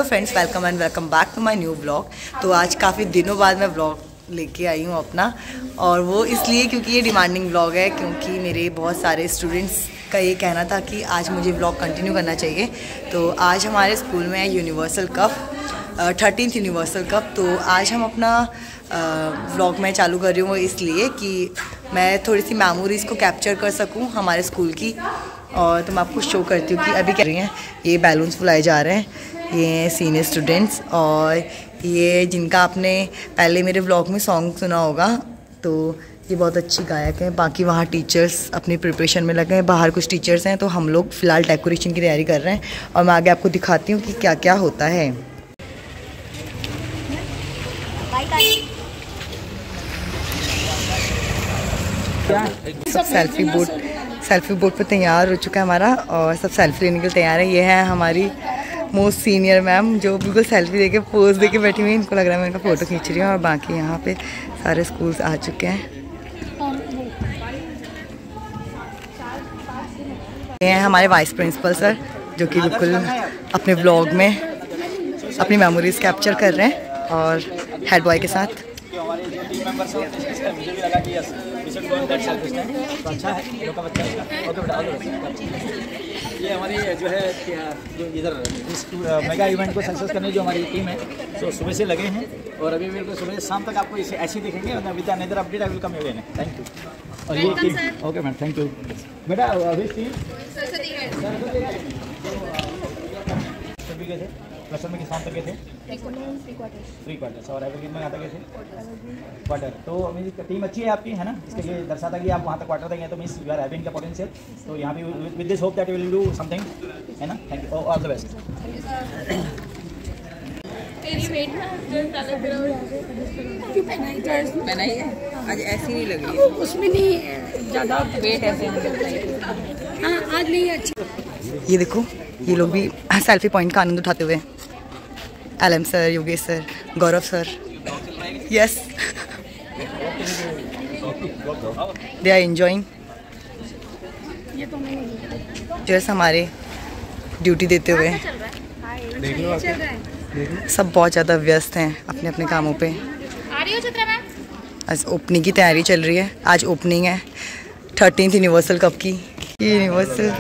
Hello friends, welcome and welcome back to my new blog. तो आज काफ़ी दिनों बाद मैं ब्लॉग लेके आई हूँ अपना, और वो इसलिए क्योंकि ये डिमांडिंग ब्लॉग है, क्योंकि मेरे बहुत सारे स्टूडेंट्स का ये कहना था कि आज मुझे ब्लॉग कंटिन्यू करना चाहिए। तो आज हमारे स्कूल में है universal cup, 13th universal cup. तो आज हम अपना व्लॉग मैं चालू कर रही हूँ इसलिए कि मैं थोड़ी सी मेमोरीज़ को कैप्चर कर सकूँ हमारे स्कूल की। और तो मैं आपको शो करती हूँ कि अभी क्या रही हैं। ये बैलून्स फुलाए जा रहे हैं, ये सीनियर स्टूडेंट्स, और ये जिनका आपने पहले मेरे व्लॉग में सॉन्ग सुना होगा, तो ये बहुत अच्छी गायक हैं। बाकी वहाँ टीचर्स अपनी प्रिपरेशन में लगे हैं, बाहर कुछ टीचर्स हैं। तो हम लोग फ़िलहाल डेकोरेशन की तैयारी कर रहे हैं, और मैं आगे आपको दिखाती हूँ कि क्या क्या होता है। सब सेल्फी बोर्ड पे तैयार हो चुका है हमारा, और सब सेल्फी लेने के लिए तैयार है। ये है हमारी मोस्ट सीनियर मैम, जो बिल्कुल सेल्फी देके पोज देके बैठी हुई है। इनको लग रहा है मैं इनका फ़ोटो खींच रही हूँ। और बाकी यहाँ पे सारे स्कूल्स आ चुके हैं। ये हैं हमारे वाइस प्रिंसिपल सर, जो कि बिल्कुल अपने ब्लॉग में अपनी मेमोरीज कैप्चर कर रहे हैं, और हेड बॉय के साथ। हमारे जो टीम मेंबर्स हैं उसने मुझे भी लगा कि yes we should go in that self stand, तो अच्छा है लोग का बच्चा है। ओके बेटा, ये हमारी जो है जो इधर इस मेगा इवेंट को सक्सेस करने जो हमारी टीम है, तो सुबह से लगे हैं, और अभी बिल्कुल सुबह से शाम तक आपको इसे ऐसे ही दिखेंगे। With another update I will come again. Thank you. और ये team okay ma'am, thank you बेटा। अभी टीम सभी गए थे क्लास में, किस शाम तक गए थे? 3 क्वार्टर्स। और एवरग्रीन में यहाँ तक गए थे क्वार्टर। तो मेरी टीम अच्छी है आपकी, है ना, इसके लिए दर्शाता कि आप वहाँ तक क्वार्टर तक गए, तो means you are having the potential. तो यहाँ पे with this hope that you will do something, है ना। Thank you, all the best. पहनाई है आज, ऐसी नहीं लग रही, उसमें नहीं ज़्यादा वेट ऐसे। हाँ आज नहीं अच्छी। ये देखो, ये लोग भी सेल्फी पॉइंट का आनंद उठाते हुए। LM sir, Yogesh sir, Gaurav sir, yes they are enjoying. जैसे हमारे ड्यूटी देते हुए सब बहुत ज़्यादा व्यस्त हैं अपने अपने कामों पे। आज ओपनिंग की तैयारी चल रही है। आज ओपनिंग है 13th यूनिवर्सल कप की। यूनिवर्सल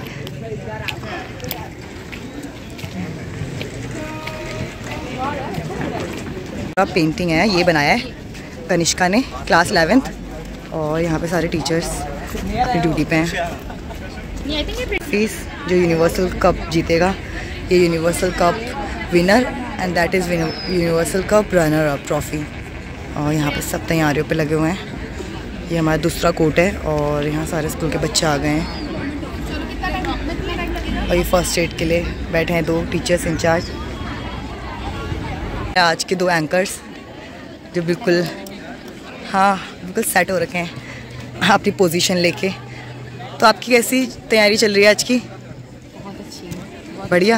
पेंटिंग है, ये बनाया है कनिष्का ने, क्लास 11th। और यहाँ पे सारे टीचर्स अपनी ड्यूटी पे हैं। फीस जो यूनिवर्सल कप जीतेगा, ये universal cup winner, and that is universal cup runner up trophy. और यहाँ पे सब तैयारियों पे लगे हुए हैं। ये हमारा दूसरा कोर्ट है, और यहाँ सारे स्कूल के बच्चे आ गए हैं। और ये फर्स्ट एड के लिए बैठे हैं 2 टीचर्स इंचार्ज। आज के 2 एंकर्स जो बिल्कुल बिल्कुल सेट हो रखे हैं अपनी पोजीशन लेके। तो आपकी कैसी तैयारी चल रही है आज की? बहुत अच्छी है, बढ़िया।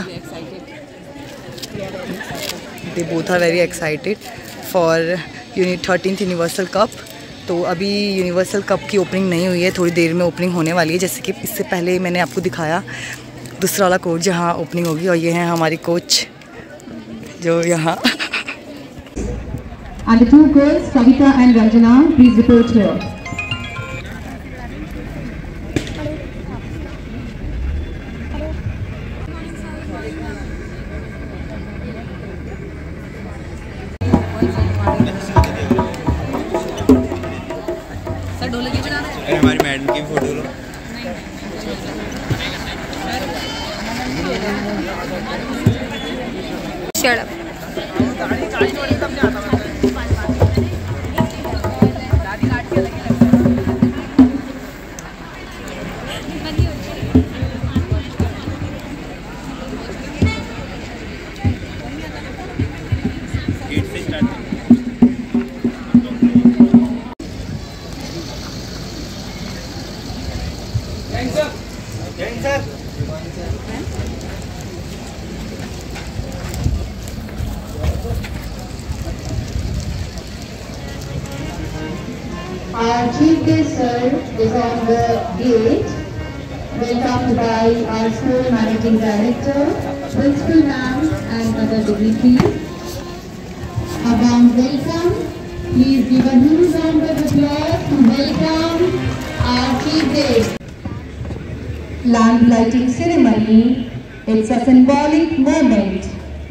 They both are very excited for 13th universal cup. तो अभी यूनिवर्सल कप की ओपनिंग नहीं हुई है, थोड़ी देर में ओपनिंग होने वाली है। जैसे कि इससे पहले मैंने आपको दिखाया दूसरा वाला कोच जहाँ ओपनिंग होगी। और ये हैं हमारी कोच जो यहाँ। And the 2 girls, Kavita and Ranjana, please report here. Sir ढोलक की बना रहे हैं। हमारी मैडम की फोटो लो। Shut up. Our chief guest sir is on the gate, welcomed by our school managing director, principal ma'am and another degree field. A warm welcome. Please give a huge round of applause to welcome our chief guest. Lamp lighting ceremony. It's a symbolic moment.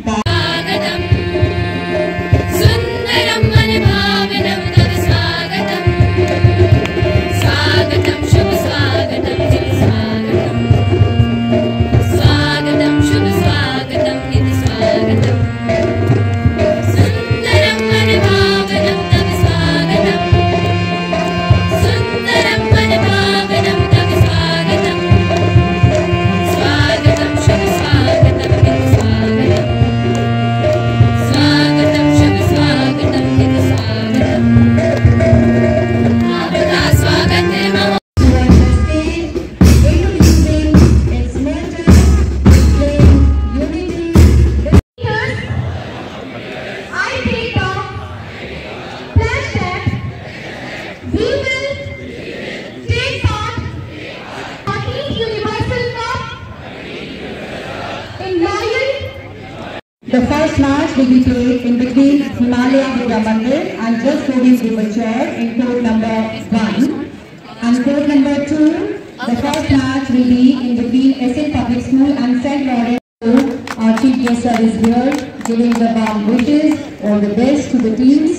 The first match will be played in between Himalaya Buddha Mandir and Just Govind Bhubaneswar in court number 1. And court number 2, the first match will be in between SN Public School and St. Lawrence School. Our chief guest is here, giving the warm wishes, all the best to the teams.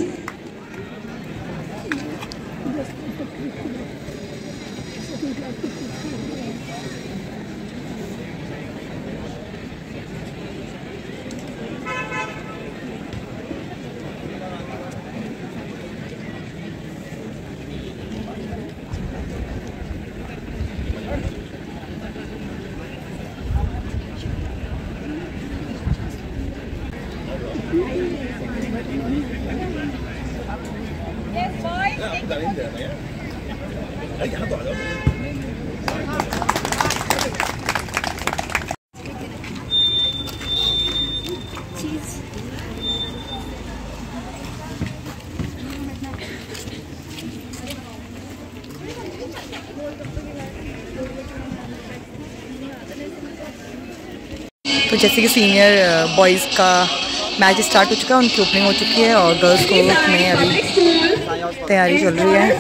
तो जैसे कि senior boys का match start हो चुका है, उनकी opening हो चुकी है और गर्ल्स को में अभी तैयारी चल रही है।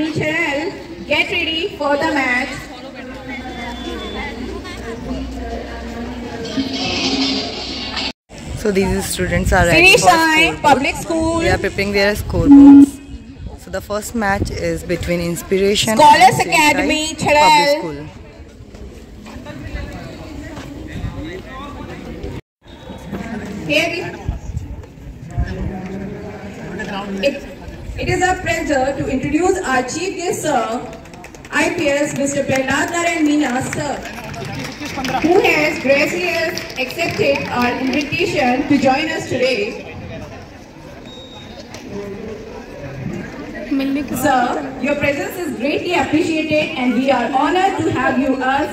So these students are ready for public school. They are preparing their scoreboards. So the first match is between Inspiration Scholars Academy Public School. It is a pleasure to introduce our chief guest, sir, IPS Mr. Prahlad Narayan Meena, sir, who has graciously accepted our invitation to join us today. Sir, your presence is greatly appreciated and we are honored to have you as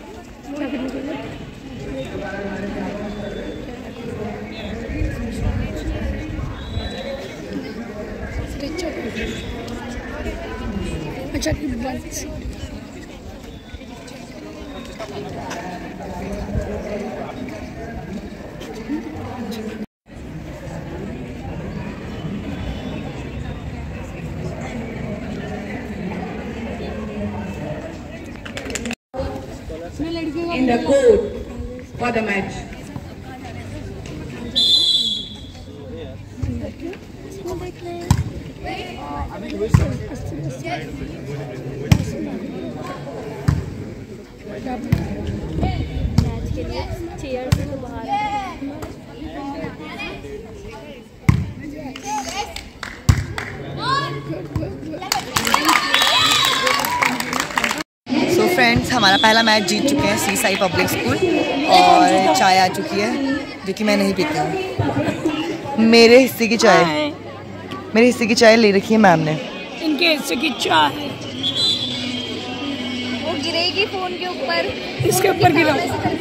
in the court for the match. So friends, हमारा पहला match जीत चुके हैं सी Sai public school और चाय आ चुकी है जो कि मैं नहीं पीती हूँ। मेरे हिस्से की चाय ले रखी है मैम ने। इनके हिस्से की चाय वो गिरेगी फोन के ऊपर, इसके ऊपर गिरा।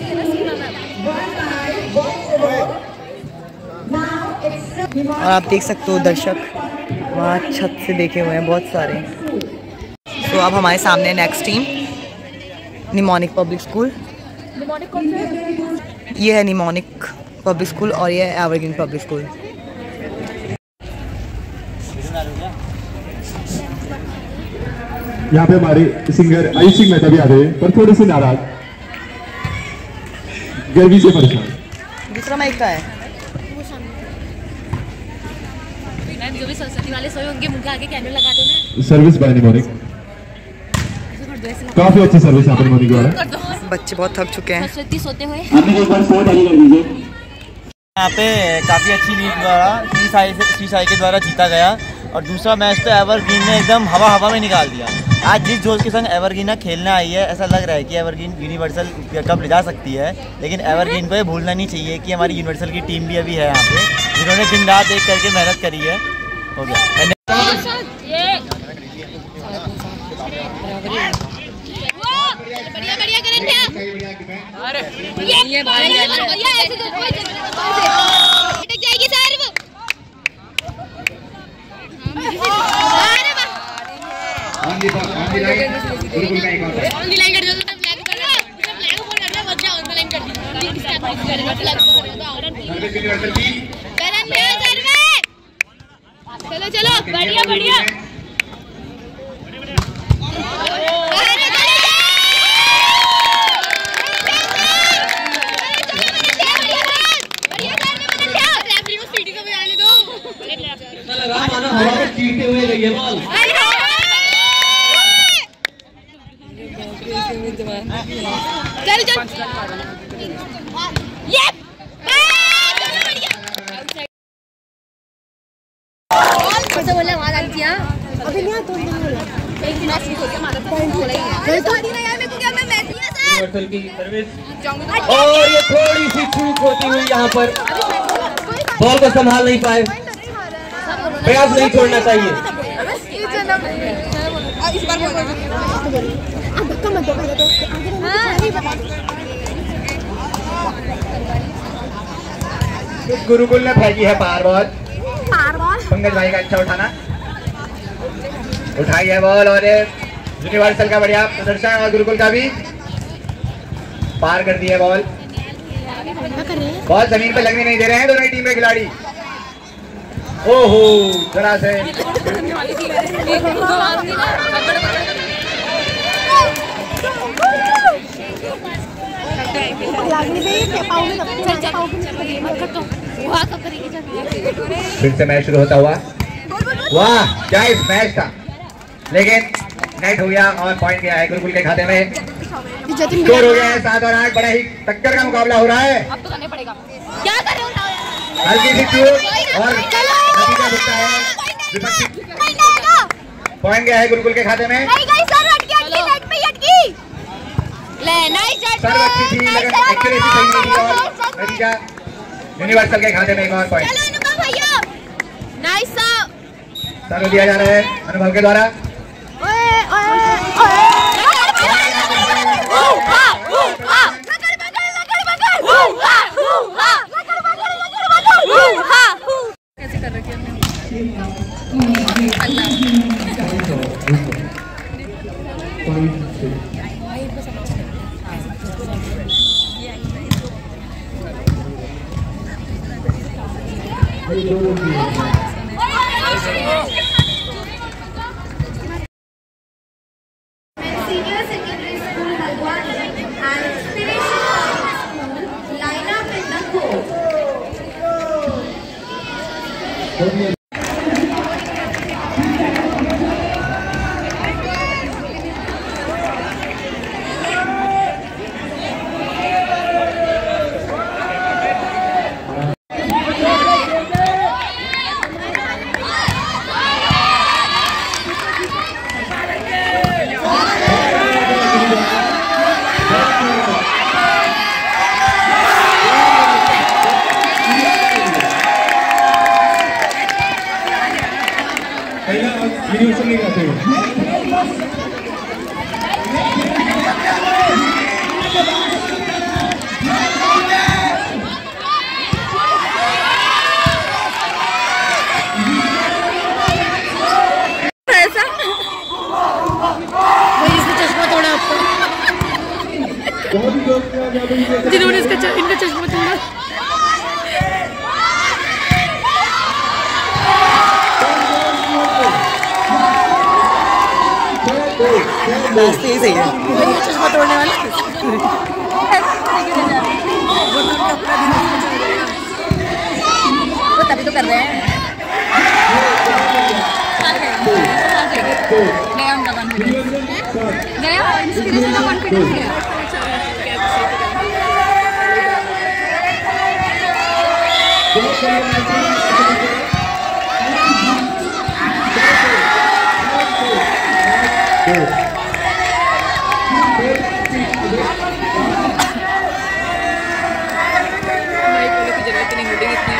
और आप देख सकते हो दर्शक वहाँ छत से देखे हुए हैं बहुत सारे। तो अब हमारे सामने next team Mnemonic Public School. ये है निमोनिक पब्लिक स्कूल और ये एवरग्रीन पब्लिक स्कूल। यहाँ पे हमारे सिंगर आयुष सिंह मेहता भी आ रहे हैं, पर थोड़े से नाराज, गर्मी से परेशान। दूसरा माइक का है। जो भी सरस्वती वाले सोए होंगे मुझे आगे कैंडल लगा दो ना। सर्विस बाय मॉर्निंग, काफी अच्छी सर्विस यहाँ पर मॉर्निंग द्वारा। बच्चे बहुत थक चुके हैं। सरस्वती सोते हुए यहाँ पे काफ़ी अच्छी लीग द्वारा श्री साई के द्वारा जीता गया। और दूसरा मैच तो एवरग्रीन ने एकदम हवा में निकाल दिया। आज जिस जोश के संग एवरग्रीन खेलने आई है, ऐसा लग रहा है कि एवरग्रीन यूनिवर्सल कप ले जा सकती है। लेकिन एवरग्रीन को ये भूलना नहीं चाहिए कि हमारी यूनिवर्सल की टीम भी अभी है यहाँ पे, जिन्होंने दिन रात एक करके मेहनत करी है। हो गया। चलो चलो बढ़िया बढ़िया। चीरते हुए गई है बॉल। चल चल ये कैसे बोला आवाज आ रही है। अभी नहीं तो एक मैच हो गया हमारा पॉइंट हो रही है। तो नहीं यार मेरे को क्या, मैं मैच नहीं है सर। यूनिवर्सल की सर्विस और ये थोड़ी सी चूक होती हुई यहाँ पर बॉल को संभाल नहीं पाए। प्रयास नहीं छोड़ना चाहिए। इस बार गुरुकुल ने फेंकी है पार बॉल। पंकज भाई का अच्छा उठाना, उठाई है बॉल और यूनिवर्सल का बढ़िया प्रदर्शन और गुरुकुल का भी पार कर दी है बॉल। बॉल जमीन पर लगने नहीं दे रहे हैं दोनों टीम के खिलाड़ी। ओहो जरा से फिर से मैच शुरू होता हुआ। वाह क्या इस मैच था, लेकिन नेट हो गया और पॉइंट गया है गुरुकुल के खाते में। स्कोर हो गया है 7 और 8। बड़ा ही टक्कर का मुकाबला हो रहा है। अब तो करने पड़ेगा। क्या कर रहे हो? हल्की सी चूक और नतीजा दिखता है। पॉइंट गया है गुरुकुल के खाते में। सर्व अच्छी थी लेकिन एक्यूरेसी सही नहीं थी और नतीजा यूनिवर्सल के खाते में एक और पॉइंट। सर्व दिया जा रहा है अनुभव के द्वारा। Senior Secondary School Halwani and Inspirational School line up in the court. Universal नहीं आते हो। जिन्होंने इनका चश्मा तोड़ा। नाचते ही सही है। चश्मा तोड़ने वाला वो तभी तो कर रहे हैं। गया उनका कॉन्फिडेंस, गया इंस्पिरेशन का कॉन्फिडेंस गया। जरूरत नहीं होगी इतनी।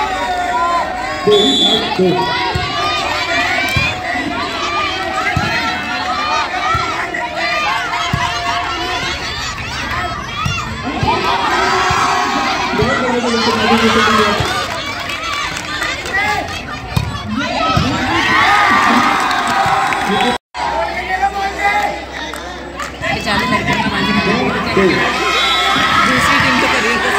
दूसरी टीम तो कर रही है।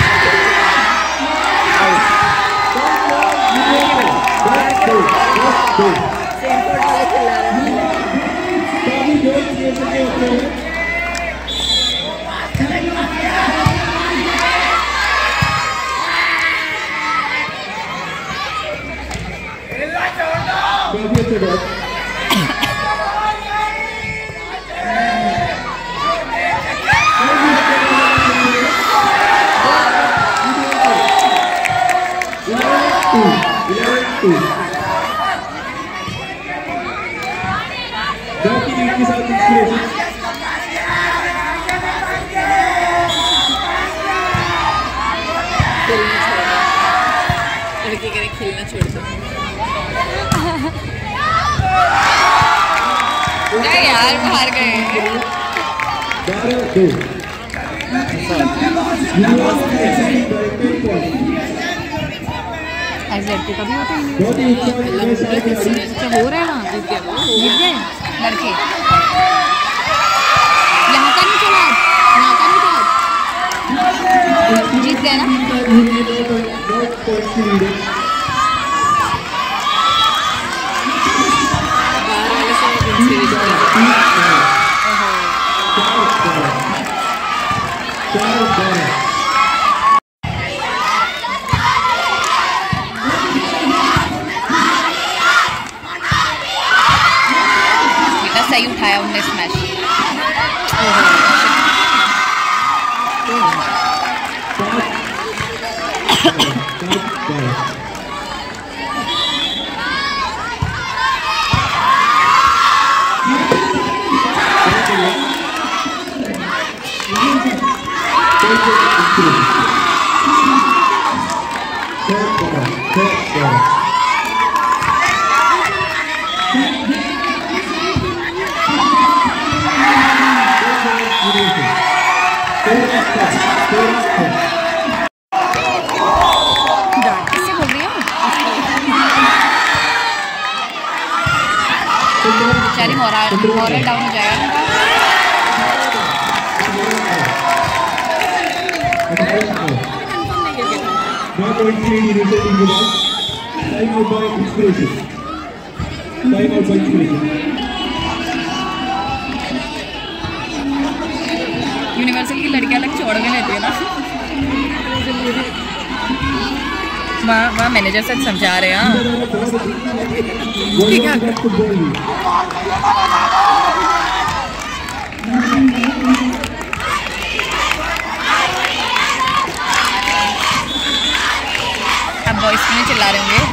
लड़के कह रहे खेलना छोड़ दो। नहीं यार बाहर गए। ऐसे लड़के कभी होते ही नहीं। अच्छा हो रहा है वहाँ जीत गए लड़के। यहाँ का नहीं चला, यहाँ का नहीं चला, जीत गए ना। बाहर वाले से सही उठाया उनने स्मैश। किससे बोल रही हूँ? बेचारी मॉरल डाउन हो जाएगा। यूनिवर्सल की लड़कियां अलग छोड़ में रहती है ना। वहाँ मैनेजर से समझा रहे हैं। अब बॉयज में चिल्ला रहे होंगे।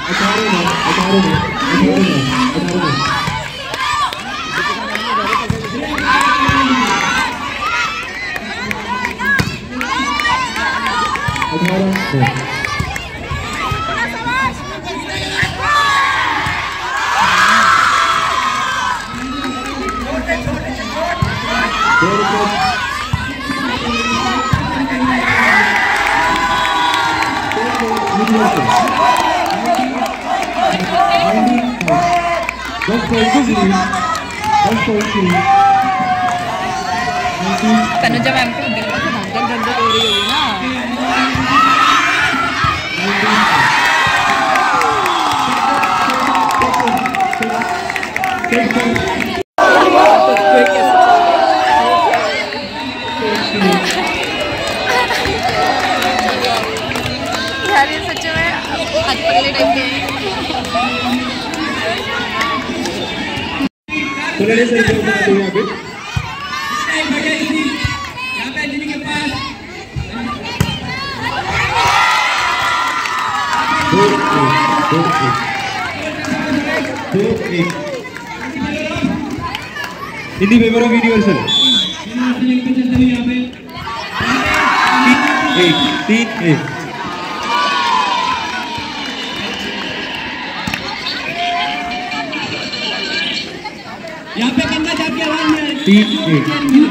तनुजा मैम को दिल में धंधल हो रही होगी ना। सच में आज पगले टाइप के हैं। In the favor of universal. 3-8. यहाँ पे बंदा जाके आवाज में 3-8.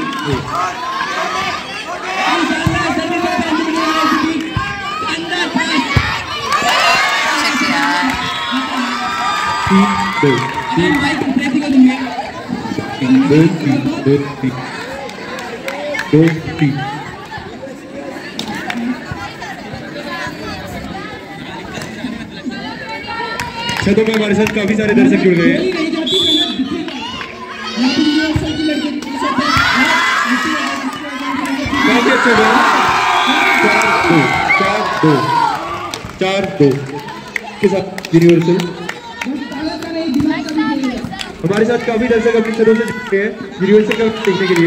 छतों में हमारे साथ काफी सारे दर्शक जुड़ गए हैं। काफी अच्छा बॉल 4-2 के साथ यूनिवर्सल। हमारे साथ काफी दर्शक अपनी छतों से जुड़ गए हैं यूनिवर्सल का देखने के लिए।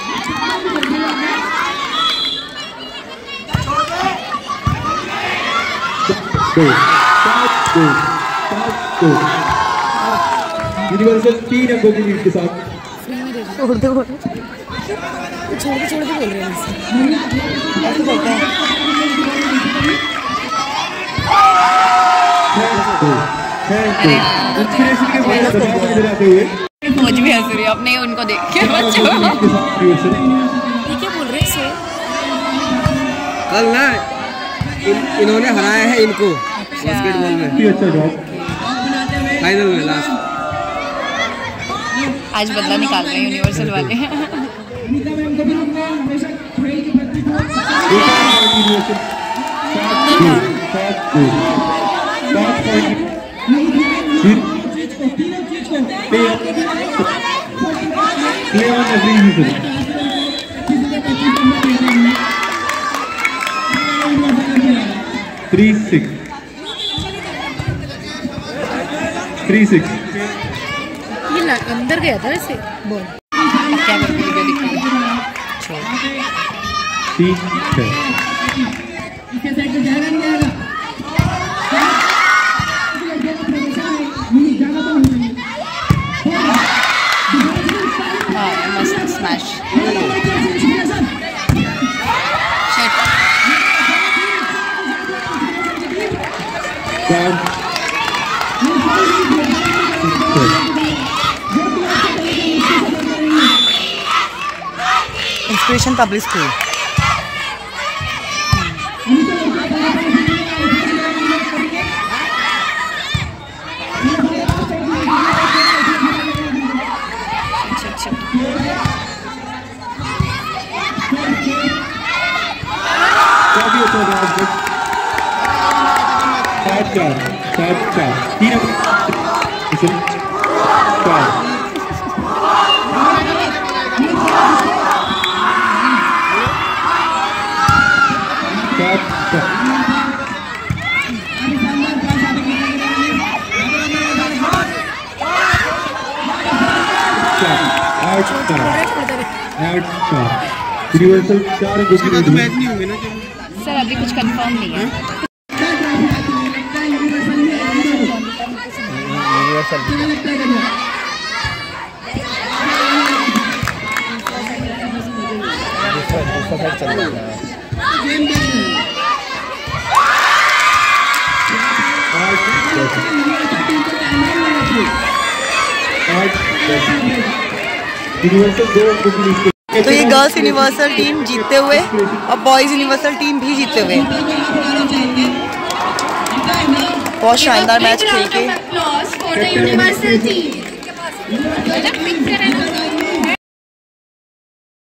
यूनिवर्सल 3 अंकों की लीड के साथ। छोड़ के बोल रहे हैं ऐसे बोलते हैं। मुझ भी हंस रही अपने उनको देख के बच्चों। ये क्या बोल रहे हैं? कल ना इन्होंने हराया है इनको बास्केटबॉल में। अच्छा जॉब फाइनल में लास्ट। आज बदला निकाल रहे हैं यूनिवर्सल वाले। ये अंदर गया था वैसे बॉल। क्या करके वीडियो दिख रही है? ठीक है। मस्त smash. Inspiration Public School. Universal 4 अंकों की लीड में। सर अभी कुछ कंफर्म नहीं है। तो ये गर्ल्स यूनिवर्सल टीम जीतते हुए और बॉयज यूनिवर्सल टीम भी जीतते हुए बहुत शानदार मैच खेल के